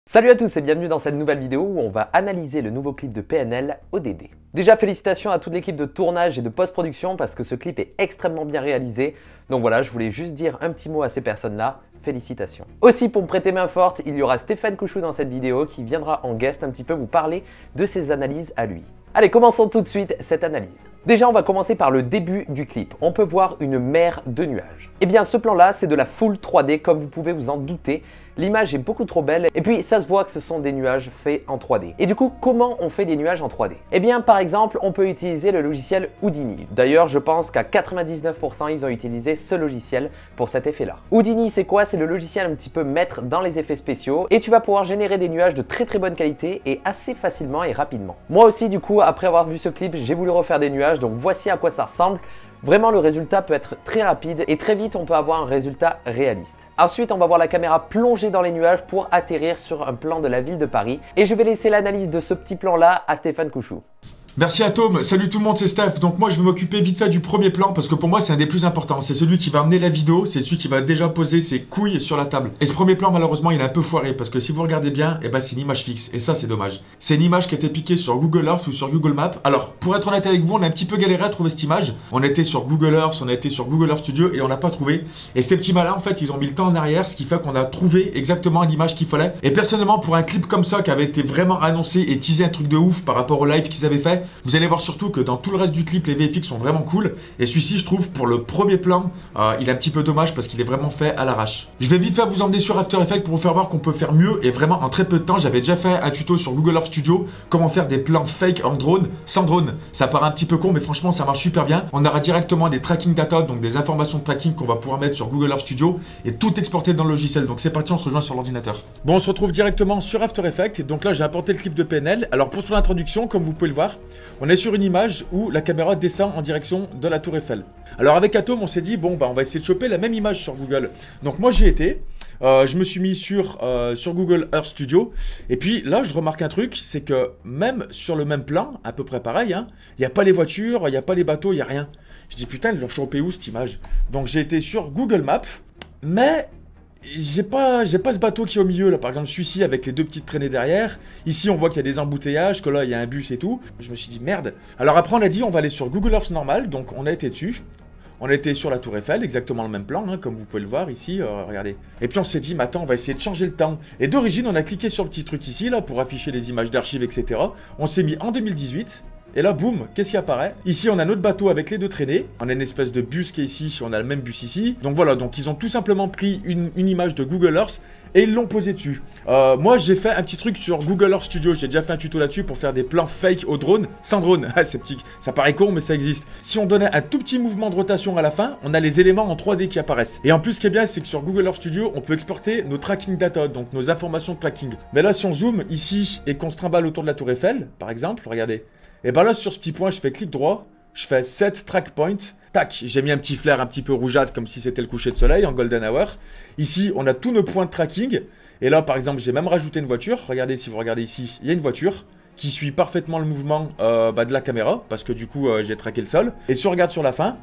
Salut à tous et bienvenue dans cette nouvelle vidéo où on va analyser le nouveau clip de PNL ODD. Déjà félicitations à toute l'équipe de tournage et de post-production parce que ce clip est extrêmement bien réalisé. Donc voilà, je voulais juste dire un petit mot à ces personnes-là. Félicitations. Aussi, pour me prêter main forte, il y aura Stéphane Couchou dans cette vidéo qui viendra en guest un petit peu vous parler de ses analyses à lui. Allez, commençons tout de suite cette analyse. Déjà, on va commencer par le début du clip. On peut voir une mer de nuages. Eh bien, ce plan-là, c'est de la full 3D comme vous pouvez vous en douter. L'image est beaucoup trop belle et puis ça se voit que ce sont des nuages faits en 3D. Et du coup, comment on fait des nuages en 3D? Eh bien, par exemple, on peut utiliser le logiciel Houdini. D'ailleurs, je pense qu'à 99%, ils ont utilisé ce logiciel pour cet effet-là. Houdini, c'est quoi? C'est le logiciel un petit peu maître dans les effets spéciaux et tu vas pouvoir générer des nuages de très bonne qualité et assez facilement et rapidement. Moi aussi, du coup, après avoir vu ce clip, j'ai voulu refaire des nuages, donc voici à quoi ça ressemble. Vraiment, le résultat peut être très rapide et très vite, on peut avoir un résultat réaliste. Ensuite, on va voir la caméra plonger dans les nuages pour atterrir sur un plan de la ville de Paris. Et je vais laisser l'analyse de ce petit plan-là à Stéphane Couchou. Merci Atom, salut tout le monde, c'est Steph. Donc moi je vais m'occuper vite fait du premier plan parce que pour moi c'est un des plus importants. C'est celui qui va amener la vidéo, c'est celui qui va déjà poser ses couilles sur la table. Et ce premier plan malheureusement il est un peu foiré parce que si vous regardez bien, eh ben, c'est une image fixe et ça c'est dommage. C'est une image qui a été piquée sur Google Earth ou sur Google Maps. Alors pour être honnête avec vous, on a un petit peu galéré à trouver cette image. On était sur Google Earth, on a été sur Google Earth Studio et on n'a pas trouvé. Et ces petits malins en fait ils ont mis le temps en arrière, ce qui fait qu'on a trouvé exactement l'image qu'il fallait. Et personnellement pour un clip comme ça qui avait été vraiment annoncé et teasé un truc de ouf par rapport au live qu'ils avaient fait, vous allez voir surtout que dans tout le reste du clip, les VFX sont vraiment cool. Et celui-ci, je trouve, pour le premier plan, il est un petit peu dommage parce qu'il est vraiment fait à l'arrache. Je vais vite faire vous emmener sur After Effects pour vous faire voir qu'on peut faire mieux. Et vraiment, en très peu de temps, j'avais déjà fait un tuto sur Google Earth Studio. Comment faire des plans fake en drone, sans drone. Ça paraît un petit peu con, mais franchement, ça marche super bien. On aura directement des tracking data, donc des informations de tracking qu'on va pouvoir mettre sur Google Earth Studio. Et tout exporter dans le logiciel. Donc c'est parti, on se rejoint sur l'ordinateur. Bon, on se retrouve directement sur After Effects. Donc là, j'ai importé le clip de PNL. Alors pour son introduction, comme vous pouvez le voir, on est sur une image où la caméra descend en direction de la tour Eiffel. Alors avec Atom, on s'est dit, bon, bah, on va essayer de choper la même image sur Google. Donc moi, j'y étais. Je me suis mis sur Google Earth Studio. Et puis là, je remarque un truc, c'est que même sur le même plan, à peu près pareil, hein, il n'y a pas les voitures, il n'y a pas les bateaux, il n'y a rien. Je dis, putain, ils l'ont chopé où cette image? Donc j'ai été sur Google Maps, mais j'ai pas ce bateau qui est au milieu là, par exemple celui-ci avec les deux petites traînées derrière. Ici on voit qu'il y a des embouteillages, que là il y a un bus et tout. Je me suis dit merde. Alors après on a dit on va aller sur Google Earth normal, donc on a été dessus. On a été sur la tour Eiffel, exactement le même plan, hein, comme vous pouvez le voir ici, regardez. Et puis on s'est dit, mais attends, on va essayer de changer le temps. Et d'origine, on a cliqué sur le petit truc ici, là, pour afficher les images d'archives, etc. On s'est mis en 2018. Et là, boum, qu'est-ce qui apparaît? Ici, on a notre bateau avec les deux traînées. On a une espèce de bus qui est ici, on a le même bus ici. Donc voilà, donc ils ont tout simplement pris une image de Google Earth et ils l'ont posée dessus. Moi, j'ai fait un petit truc sur Google Earth Studio. J'ai déjà fait un tuto là-dessus pour faire des plans fake au drone, sans drone. C'est petit, ça paraît con, mais ça existe. Si on donnait un tout petit mouvement de rotation à la fin, on a les éléments en 3D qui apparaissent. Et en plus, ce qui est bien, c'est que sur Google Earth Studio, on peut exporter nos tracking data, donc nos informations de tracking. Mais là, si on zoome ici et qu'on se trimballe autour de la tour Eiffel, par exemple, regardez. Et ben là, sur ce petit point, je fais clic droit, je fais Set Track Point, tac, j'ai mis un petit flair un petit peu rougeâtre comme si c'était le coucher de soleil en Golden Hour. Ici, on a tous nos points de tracking. Et là, par exemple, j'ai même rajouté une voiture. Regardez, si vous regardez ici, il y a une voiture qui suit parfaitement le mouvement de la caméra parce que du coup, j'ai traqué le sol. Et si on regarde sur la fin,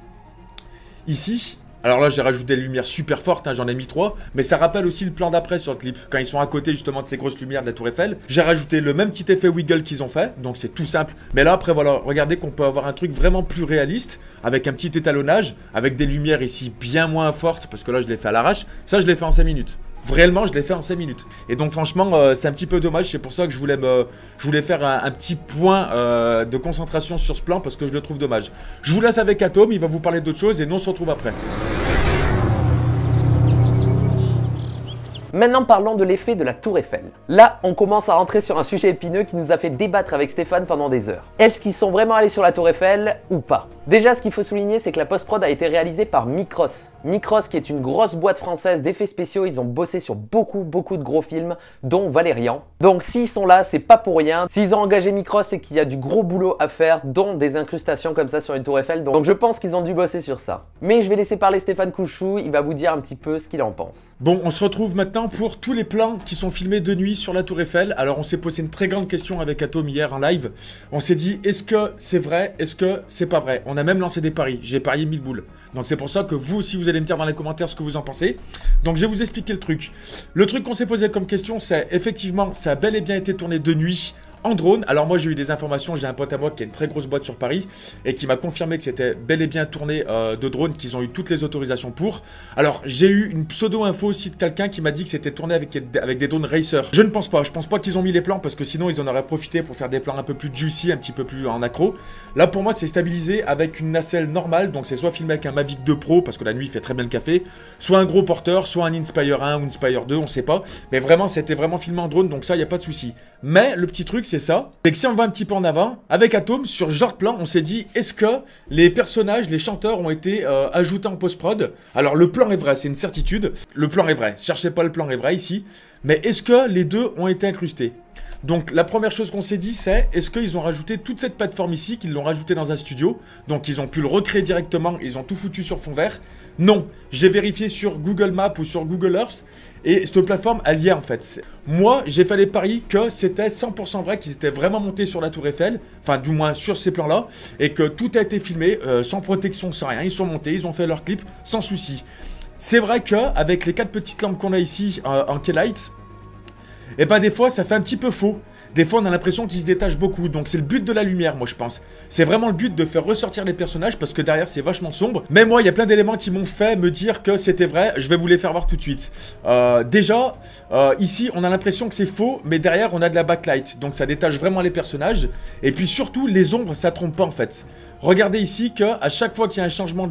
ici... Alors là, j'ai rajouté des lumières super fortes, hein, j'en ai mis 3, mais ça rappelle aussi le plan d'après sur le clip, quand ils sont à côté justement de ces grosses lumières de la tour Eiffel. J'ai rajouté le même petit effet wiggle qu'ils ont fait, donc c'est tout simple. Mais là, après, voilà, regardez qu'on peut avoir un truc vraiment plus réaliste, avec un petit étalonnage, avec des lumières ici bien moins fortes, parce que là, je l'ai fait à l'arrache. Ça, je l'ai fait en 5 minutes. Réellement, je l'ai fait en 5 minutes. Et donc, franchement, c'est un petit peu dommage. C'est pour ça que je voulais faire un petit point de concentration sur ce plan parce que je le trouve dommage. Je vous laisse avec Atom, il va vous parler d'autres choses et nous, on se retrouve après. Maintenant parlons de l'effet de la tour Eiffel. Là, on commence à rentrer sur un sujet épineux qui nous a fait débattre avec Stéphane pendant des heures. Est-ce qu'ils sont vraiment allés sur la tour Eiffel ou pas? Déjà, ce qu'il faut souligner, c'est que la post-prod a été réalisée par Micros. Micros, qui est une grosse boîte française d'effets spéciaux, ils ont bossé sur beaucoup de gros films, dont Valérian. Donc s'ils sont là, c'est pas pour rien. S'ils ont engagé Micros, c'est qu'il y a du gros boulot à faire, dont des incrustations comme ça sur une tour Eiffel. Donc je pense qu'ils ont dû bosser sur ça. Mais je vais laisser parler Stéphane Couchou, il va vous dire un petit peu ce qu'il en pense. Bon, on se retrouve maintenant pour tous les plans qui sont filmés de nuit sur la tour Eiffel. Alors on s'est posé une très grande question avec Atom hier en live. On s'est dit, est-ce que c'est vrai? Est-ce que c'est pas vrai? On a même lancé des paris. J'ai parié 1000 boules. Donc c'est pour ça que vous aussi vous allez allez me dire dans les commentaires ce que vous en pensez. Donc je vais vous expliquer le truc. Le truc qu'on s'est posé comme question, c'est effectivement, ça a bel et bien été tourné de nuit en drone. Alors moi j'ai eu des informations, j'ai un pote à moi qui a une très grosse boîte sur Paris et qui m'a confirmé que c'était bel et bien tourné de drone, qu'ils ont eu toutes les autorisations pour. Alors j'ai eu une pseudo info aussi de quelqu'un qui m'a dit que c'était tourné avec des drones racer. Je ne pense pas qu'ils ont mis les plans parce que sinon ils en auraient profité pour faire des plans un peu plus juicy, un petit peu plus en accro. Là pour moi c'est stabilisé avec une nacelle normale, donc c'est soit filmé avec un Mavic 2 Pro parce que la nuit il fait très bien le café, soit un gros porteur, soit un Inspire 1 ou Inspire 2, on sait pas. Mais vraiment c'était vraiment filmé en drone, donc ça il n'y a pas de souci. Mais le petit truc c'est ça, c'est que si on va un petit peu en avant, avec Atom, sur ce genre de plan, on s'est dit, est-ce que les personnages, les chanteurs ont été ajoutés en post-prod? Alors le plan est vrai, c'est une certitude, le plan est vrai, cherchez pas le plan est vrai ici, mais est-ce que les deux ont été incrustés? Donc la première chose qu'on s'est dit c'est, est-ce qu'ils ont rajouté toute cette plateforme ici, qu'ils l'ont rajouté dans un studio, donc ils ont pu le recréer directement, ils ont tout foutu sur fond vert? Non, j'ai vérifié sur Google Maps ou sur Google Earth, et cette plateforme, elle y est en fait. Moi, j'ai fait les paris que c'était 100% vrai, qu'ils étaient vraiment montés sur la Tour Eiffel, enfin du moins sur ces plans-là, et que tout a été filmé, sans protection, sans rien, ils sont montés, ils ont fait leur clip, sans souci. C'est vrai qu'avec les 4 petites lampes qu'on a ici en K-Light, et ben des fois ça fait un petit peu faux. Des fois on a l'impression qu'ils se détachent beaucoup, donc c'est le but de la lumière moi je pense. C'est vraiment le but de faire ressortir les personnages parce que derrière c'est vachement sombre. Mais moi il y a plein d'éléments qui m'ont fait me dire que c'était vrai, je vais vous les faire voir tout de suite. Déjà, ici on a l'impression que c'est faux, mais derrière on a de la backlight, donc ça détache vraiment les personnages. Et puis surtout les ombres ça trompe pas en fait. Regardez ici qu'à chaque fois qu'il y a un changement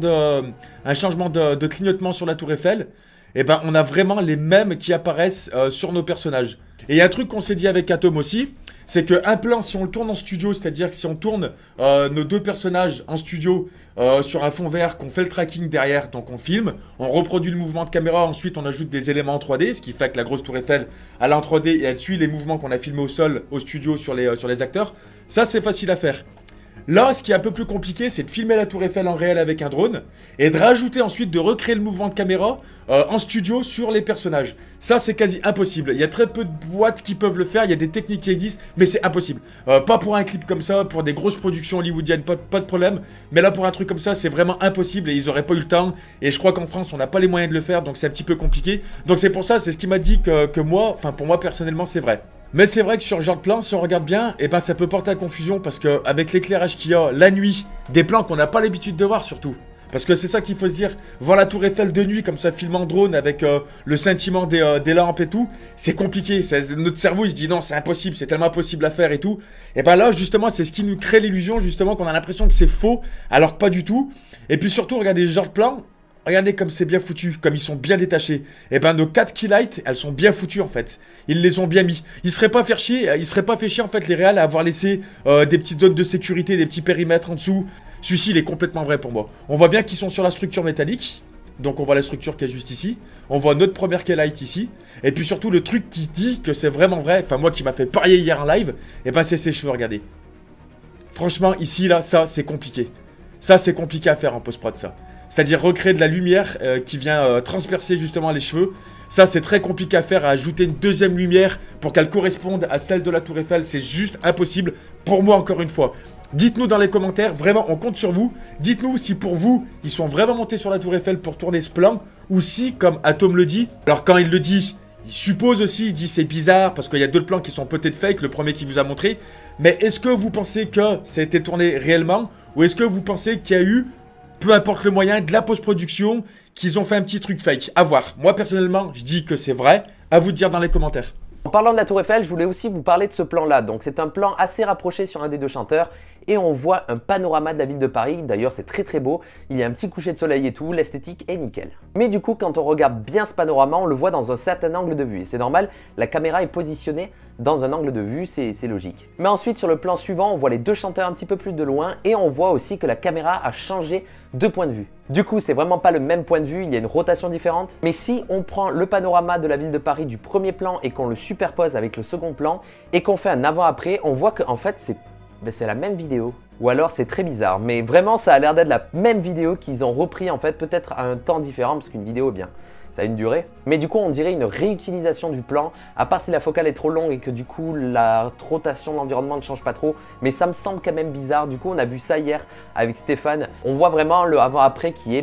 de clignotement sur la Tour Eiffel, et ben on a vraiment les mêmes qui apparaissent sur nos personnages. Et il y a un truc qu'on s'est dit avec Atom aussi, c'est qu'un plan, si on le tourne en studio, c'est-à-dire que si on tourne nos deux personnages en studio sur un fond vert, qu'on fait le tracking derrière, donc on filme, on reproduit le mouvement de caméra, ensuite on ajoute des éléments en 3D, ce qui fait que la grosse Tour Eiffel, elle est en 3D et elle suit les mouvements qu'on a filmés au sol, au studio, sur les acteurs. Ça, c'est facile à faire. Là, ce qui est un peu plus compliqué, c'est de filmer la Tour Eiffel en réel avec un drone et de rajouter ensuite, de recréer le mouvement de caméra en studio sur les personnages. Ça, c'est quasi impossible. Il y a très peu de boîtes qui peuvent le faire, il y a des techniques qui existent, mais c'est impossible. Pas pour un clip comme ça, pour des grosses productions hollywoodiennes, pas de problème. Mais là, pour un truc comme ça, c'est vraiment impossible et ils auraient pas eu le temps. Et je crois qu'en France, on n'a pas les moyens de le faire, donc c'est un petit peu compliqué. Donc c'est pour ça, c'est ce qui m'a dit que moi, enfin pour moi personnellement, c'est vrai. Mais c'est vrai que sur ce genre de plan, si on regarde bien, et ben ça peut porter à confusion parce que avec l'éclairage qu'il y a la nuit, des plans qu'on n'a pas l'habitude de voir surtout. Parce que c'est ça qu'il faut se dire, voir la Tour Eiffel de nuit comme ça filmé en drone avec le scintillement des lampes et tout, c'est compliqué. Notre cerveau il se dit non c'est impossible, c'est tellement impossible à faire et tout. Et ben là justement c'est ce qui nous crée l'illusion justement qu'on a l'impression que c'est faux alors que pas du tout. Et puis surtout regardez ce genre de plan. Regardez comme c'est bien foutu, comme ils sont bien détachés. Et ben nos 4 keylights, elles sont bien foutues en fait. Ils les ont bien mis. Ils seraient pas fait chier en fait les réals à avoir laissé des petites zones de sécurité, des petits périmètres en dessous. Celui-ci il est complètement vrai pour moi. On voit bien qu'ils sont sur la structure métallique. Donc on voit la structure qui est juste ici. On voit notre première keylight ici. Et puis surtout le truc qui dit que c'est vraiment vrai, enfin moi qui m'a fait parier hier en live, et ben c'est ses cheveux, regardez. Franchement ici là, ça c'est compliqué. Ça c'est compliqué à faire en post-prod ça. C'est-à-dire recréer de la lumière qui vient transpercer justement les cheveux. Ça, c'est très compliqué à faire, à ajouter une deuxième lumière pour qu'elle corresponde à celle de la Tour Eiffel. C'est juste impossible pour moi, encore une fois. Dites-nous dans les commentaires, vraiment, on compte sur vous. Dites-nous si pour vous, ils sont vraiment montés sur la Tour Eiffel pour tourner ce plan. Ou si, comme Atom le dit, alors quand il le dit, il suppose aussi, il dit c'est bizarre parce qu'il y a d'autres plans qui sont peut-être fake, le premier qu'il vous a montré. Mais est-ce que vous pensez que ça a été tourné réellement? Ou est-ce que vous pensez qu'il y a eu... peu importe le moyen, de la post-production, qu'ils ont fait un petit truc fake. À voir. Moi, personnellement, je dis que c'est vrai. À vous de dire dans les commentaires. En parlant de la Tour Eiffel, je voulais aussi vous parler de ce plan-là. Donc, c'est un plan assez rapproché sur un des deux chanteurs. Et on voit un panorama de la ville de Paris. D'ailleurs, c'est très très beau. Il y a un petit coucher de soleil et tout. L'esthétique est nickel. Mais du coup, quand on regarde bien ce panorama, on le voit dans un certain angle de vue. Et c'est normal, la caméra est positionnée dans un angle de vue, c'est logique. Mais ensuite, sur le plan suivant, on voit les deux chanteurs un petit peu plus de loin. Et on voit aussi que la caméra a changé de point de vue. Du coup, c'est vraiment pas le même point de vue, il y a une rotation différente. Mais si on prend le panorama de la ville de Paris du premier plan et qu'on le superpose avec le second plan et qu'on fait un avant-après, on voit qu'en fait, c'est la même vidéo. Ou alors c'est très bizarre, mais vraiment ça a l'air d'être la même vidéo qu'ils ont repris en fait, peut-être à un temps différent, parce qu'une vidéo, bien, ça a une durée. Mais du coup, on dirait une réutilisation du plan, à part si la focale est trop longue et que du coup, la rotation de l'environnement ne change pas trop. Mais ça me semble quand même bizarre. Du coup, on a vu ça hier avec Stéphane. On voit vraiment le avant-après qui est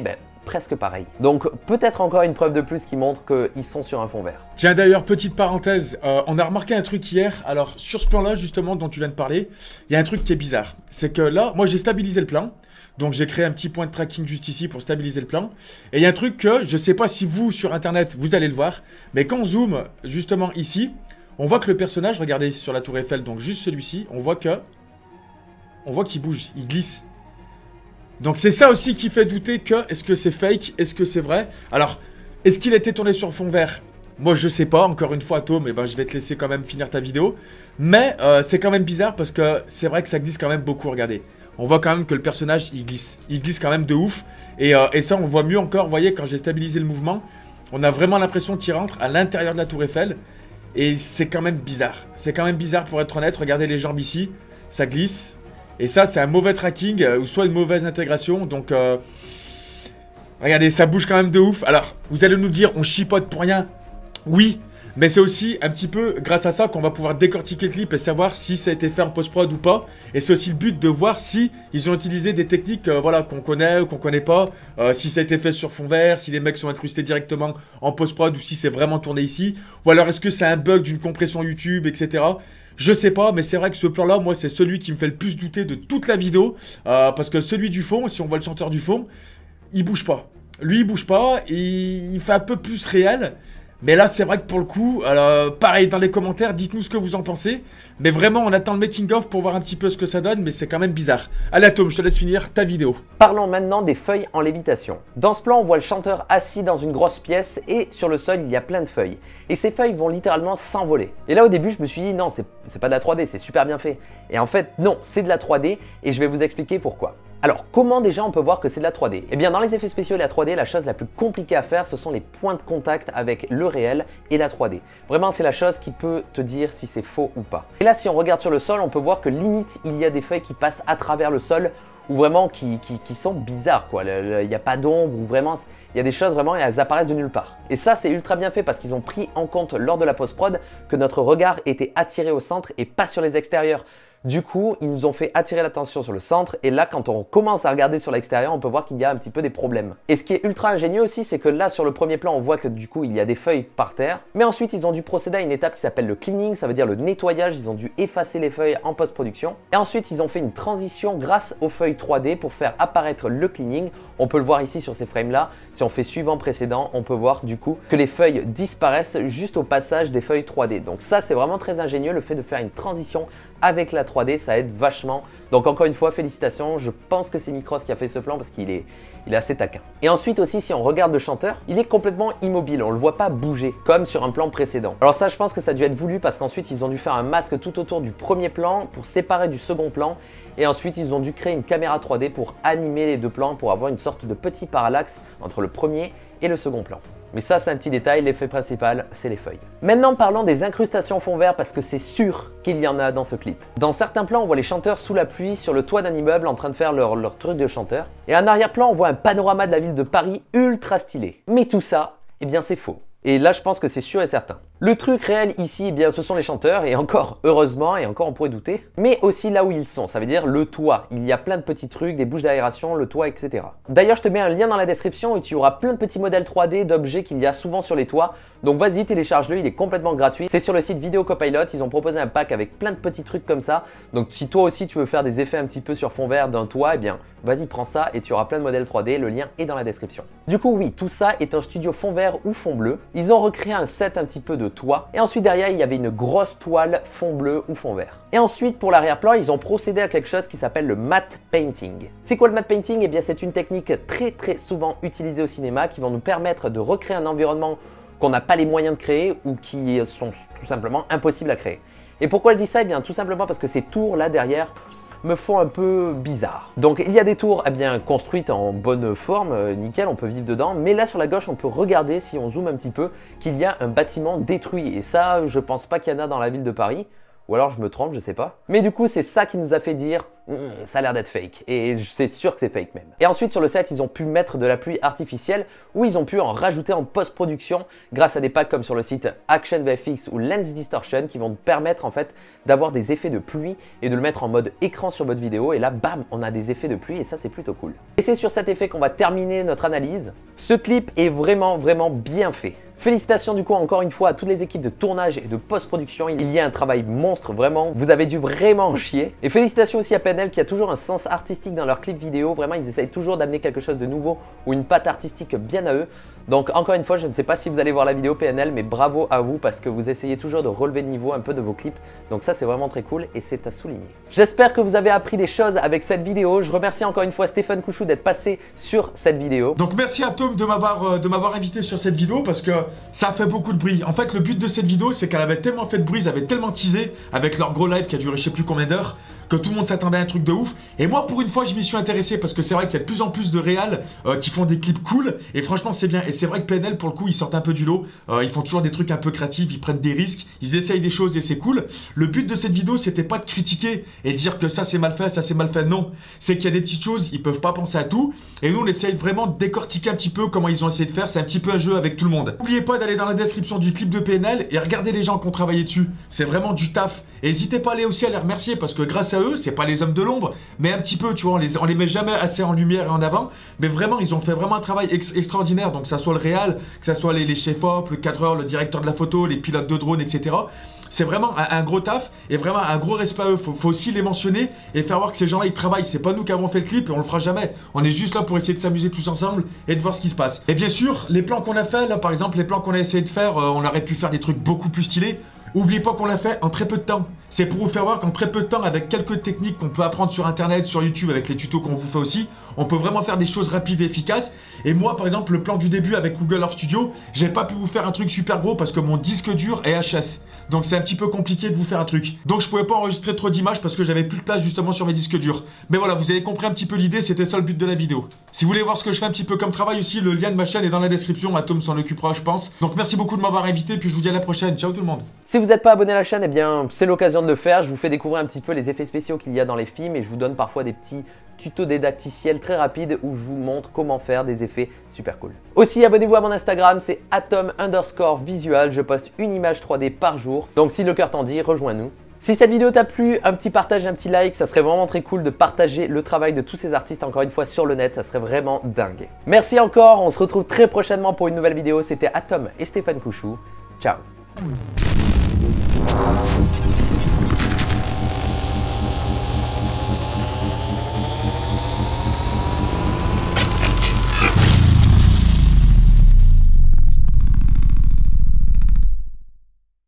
presque pareil. Donc peut-être encore une preuve de plus qui montre qu'ils sont sur un fond vert. Tiens d'ailleurs, petite parenthèse, on a remarqué un truc hier, alors sur ce plan-là justement dont tu viens de parler, il y a un truc qui est bizarre. C'est que là, moi j'ai stabilisé le plan, donc j'ai créé un petit point de tracking juste ici pour stabiliser le plan. Et il y a un truc que, je sais pas si vous sur internet vous allez le voir, mais quand on zoome justement ici, on voit que le personnage, regardez sur la tour Eiffel, donc juste celui-ci, on voit qu'il bouge, il glisse. Donc c'est ça aussi qui fait douter que, est-ce que c'est fake, est-ce que c'est vrai? Alors, est-ce qu'il a été tourné sur fond vert? Moi je sais pas, encore une fois Tom, ben, je vais te laisser quand même finir ta vidéo. Mais c'est quand même bizarre parce que c'est vrai que ça glisse quand même beaucoup, regardez. On voit quand même que le personnage il glisse quand même de ouf. Et ça on voit mieux encore, vous voyez quand j'ai stabilisé le mouvement, on a vraiment l'impression qu'il rentre à l'intérieur de la tour Eiffel. Et c'est quand même bizarre, c'est quand même bizarre pour être honnête, regardez les jambes ici, ça glisse. Et ça c'est un mauvais tracking ou soit une mauvaise intégration, donc regardez ça bouge quand même de ouf. Alors vous allez nous dire on chipote pour rien, oui. Mais c'est aussi un petit peu grâce à ça qu'on va pouvoir décortiquer le clip et savoir si ça a été fait en post-prod ou pas. Et c'est aussi le but de voir si ils ont utilisé des techniques voilà, qu'on connaît ou qu'on connaît pas. Si ça a été fait sur fond vert, si les mecs sont incrustés directement en post-prod ou si c'est vraiment tourné ici. Ou alors est-ce que c'est un bug d'une compression YouTube, etc. Je sais pas, mais c'est vrai que ce plan-là, moi, c'est celui qui me fait le plus douter de toute la vidéo. Parce que celui du fond, si on voit le chanteur du fond, il bouge pas. Lui, il bouge pas, il fait un peu plus réel. Mais là, c'est vrai que pour le coup, pareil, dans les commentaires, dites-nous ce que vous en pensez. Mais vraiment, on attend le making-of pour voir un petit peu ce que ça donne, mais c'est quand même bizarre. Allez, Tom, je te laisse finir ta vidéo. Parlons maintenant des feuilles en lévitation. Dans ce plan, on voit le chanteur assis dans une grosse pièce et sur le sol, il y a plein de feuilles. Et ces feuilles vont littéralement s'envoler. Et là, au début, je me suis dit, non, c'est pas de la 3D, c'est super bien fait. Et en fait, non, c'est de la 3D et je vais vous expliquer pourquoi. Alors, comment déjà on peut voir que c'est de la 3D? Eh bien, dans les effets spéciaux et la 3D, la chose la plus compliquée à faire, ce sont les points de contact avec le réel et la 3D. Vraiment, c'est la chose qui peut te dire si c'est faux ou pas. Et là, si on regarde sur le sol, on peut voir que limite, il y a des feuilles qui passent à travers le sol ou vraiment qui sont bizarres, quoi. Il n'y a pas d'ombre ou vraiment, il y a des choses vraiment, elles apparaissent de nulle part. Et ça, c'est ultra bien fait parce qu'ils ont pris en compte lors de la post-prod que notre regard était attiré au centre et pas sur les extérieurs. Du coup, ils nous ont fait attirer l'attention sur le centre et là, quand on commence à regarder sur l'extérieur, on peut voir qu'il y a un petit peu des problèmes. Et ce qui est ultra ingénieux aussi, c'est que là, sur le premier plan, on voit que du coup, il y a des feuilles par terre. Mais ensuite, ils ont dû procéder à une étape qui s'appelle le cleaning, ça veut dire le nettoyage. Ils ont dû effacer les feuilles en post-production. Et ensuite, ils ont fait une transition grâce aux feuilles 3D pour faire apparaître le cleaning. On peut le voir ici sur ces frames-là. Si on fait suivant précédent, on peut voir du coup que les feuilles disparaissent juste au passage des feuilles 3D. Donc ça, c'est vraiment très ingénieux, le fait de faire une transition avec la 3D, ça aide vachement. Donc encore une fois, félicitations, je pense que c'est Micros qui a fait ce plan parce qu'il est assez taquin. Et ensuite aussi, si on regarde le chanteur, il est complètement immobile, on le voit pas bouger, comme sur un plan précédent. Alors ça, je pense que ça a dû être voulu parce qu'ensuite, ils ont dû faire un masque tout autour du premier plan pour séparer du second plan. Et ensuite, ils ont dû créer une caméra 3D pour animer les deux plans, pour avoir une sorte de petit parallaxe entre le premier et le second plan. Mais ça, c'est un petit détail, l'effet principal, c'est les feuilles. Maintenant, parlons des incrustations fond vert parce que c'est sûr qu'il y en a dans ce clip. Dans certains plans, on voit les chanteurs sous la pluie sur le toit d'un immeuble en train de faire leur truc de chanteur. Et en arrière-plan, on voit un panorama de la ville de Paris ultra stylé. Mais tout ça, eh bien, c'est faux. Et là, je pense que c'est sûr et certain. Le truc réel ici, eh bien, ce sont les chanteurs, et encore, heureusement, et encore on pourrait douter, mais aussi là où ils sont, ça veut dire le toit. Il y a plein de petits trucs, des bouches d'aération, le toit, etc. D'ailleurs, je te mets un lien dans la description où tu auras plein de petits modèles 3D d'objets qu'il y a souvent sur les toits. Donc vas-y, télécharge-le, il est complètement gratuit. C'est sur le site Vidéo Copilot, ils ont proposé un pack avec plein de petits trucs comme ça. Donc si toi aussi tu veux faire des effets un petit peu sur fond vert d'un toit, eh bien, vas-y, prends ça et tu auras plein de modèles 3D, le lien est dans la description. Du coup, oui, tout ça est un studio fond vert ou fond bleu. Ils ont recréé un set un petit peu de toit, et ensuite derrière, il y avait une grosse toile fond bleu ou fond vert. Et ensuite, pour l'arrière-plan, ils ont procédé à quelque chose qui s'appelle le matte painting. C'est quoi le matte painting? Eh bien, c'est une technique très souvent utilisée au cinéma qui va nous permettre de recréer un environnement qu'on n'a pas les moyens de créer ou qui sont tout simplement impossibles à créer. Et pourquoi je dis ça? Eh bien, tout simplement parce que ces tours là derrière me font un peu bizarre. Donc il y a des tours eh bien, construites en bonne forme, nickel, on peut vivre dedans, mais là sur la gauche on peut regarder, si on zoome un petit peu, qu'il y a un bâtiment détruit, et ça je pense pas qu'il y en a dans la ville de Paris, Ou alors je me trompe, je sais pas. Mais du coup, c'est ça qui nous a fait dire ça a l'air d'être fake. Et c'est sûr que c'est fake même. Et ensuite, sur le set, ils ont pu mettre de la pluie artificielle ou ils ont pu en rajouter en post-production grâce à des packs comme sur le site Action VFX ou Lens Distortion qui vont te permettre en fait d'avoir des effets de pluie et de le mettre en mode écran sur votre vidéo. Et là, bam, on a des effets de pluie et ça, c'est plutôt cool. Et c'est sur cet effet qu'on va terminer notre analyse. Ce clip est vraiment bien fait. Félicitations du coup encore une fois à toutes les équipes de tournage et de post-production. Il y a un travail monstre vraiment, vous avez dû vraiment en chier. Et félicitations aussi à PNL qui a toujours un sens artistique dans leurs clips vidéo. Vraiment ils essayent toujours d'amener quelque chose de nouveau ou une patte artistique bien à eux. Donc encore une fois, je ne sais pas si vous allez voir la vidéo PNL, mais bravo à vous parce que vous essayez toujours de relever le niveau un peu de vos clips. Donc ça c'est vraiment très cool et c'est à souligner. J'espère que vous avez appris des choses avec cette vidéo. Je remercie encore une fois Stéphane Couchou d'être passé sur cette vidéo. Donc merci à Tom de m'avoir invité sur cette vidéo parce que ça a fait beaucoup de bruit. En fait le but de cette vidéo c'est qu'elle avait tellement fait de bruit, ils avaient tellement teasé avec leur gros live qui a duré je sais plus combien d'heures, que tout le monde s'attendait à un truc de ouf. Et moi pour une fois je m'y suis intéressé parce que c'est vrai qu'il y a de plus en plus de réals qui font des clips cool et franchement c'est bien. Et c'est vrai que PNL pour le coup ils sortent un peu du lot, ils font toujours des trucs un peu créatifs, ils prennent des risques, ils essayent des choses et c'est cool. Le but de cette vidéo c'était pas de critiquer et de dire que ça c'est mal fait, ça c'est mal fait, non. C'est qu'il y a des petites choses, ils peuvent pas penser à tout et nous on essaye vraiment de décortiquer un petit peu comment ils ont essayé de faire, c'est un petit peu un jeu avec tout le monde. N'oubliez pas d'aller dans la description du clip de PNL et regarder les gens qui ont travaillé dessus, c'est vraiment du taf. Et n'hésitez pas à aller aussi à les remercier parce que grâce à eux, c'est pas les hommes de l'ombre, mais un petit peu, tu vois, on les met jamais assez en lumière et en avant, mais vraiment, ils ont fait vraiment un travail extraordinaire, donc que ça soit le réal, que ça soit les chefs-op, le cadreur, le directeur de la photo, les pilotes de drone, etc. C'est vraiment un gros taf et vraiment un gros respect à eux. Faut aussi les mentionner et faire voir que ces gens-là ils travaillent. C'est pas nous qui avons fait le clip et on le fera jamais. On est juste là pour essayer de s'amuser tous ensemble et de voir ce qui se passe. Et bien sûr, les plans qu'on a fait, là par exemple, les plans qu'on a essayé de faire, on aurait pu faire des trucs beaucoup plus stylés. Oubliez pas qu'on l'a fait en très peu de temps. C'est pour vous faire voir qu'en très peu de temps, avec quelques techniques qu'on peut apprendre sur internet, sur YouTube, avec les tutos qu'on vous fait aussi, on peut vraiment faire des choses rapides et efficaces. Et moi, par exemple, le plan du début avec Google Earth Studio, j'ai pas pu vous faire un truc super gros parce que mon disque dur est HS. Donc c'est un petit peu compliqué de vous faire un truc. Donc je pouvais pas enregistrer trop d'images parce que j'avais plus de place justement sur mes disques durs. Mais voilà, vous avez compris un petit peu l'idée, c'était ça le but de la vidéo. Si vous voulez voir ce que je fais un petit peu comme travail aussi, le lien de ma chaîne est dans la description, Atom s'en occupera je pense. Donc merci beaucoup de m'avoir invité, puis je vous dis à la prochaine. Ciao tout le monde. Si vous n'êtes pas abonné à la chaîne, eh bien c'est l'occasion de le faire. Je vous fais découvrir un petit peu les effets spéciaux qu'il y a dans les films et je vous donne parfois des petits tutos didacticiels très rapides où je vous montre comment faire des effets super cool. Aussi, abonnez-vous à mon Instagram, c'est atom_visual. Je poste une image 3D par jour. Donc si le cœur t'en dit, rejoins-nous. Si cette vidéo t'a plu, un petit partage, un petit like, ça serait vraiment très cool de partager le travail de tous ces artistes encore une fois sur le net, ça serait vraiment dingue. Merci encore, on se retrouve très prochainement pour une nouvelle vidéo. C'était Atom et Stéphane Couchou. Ciao.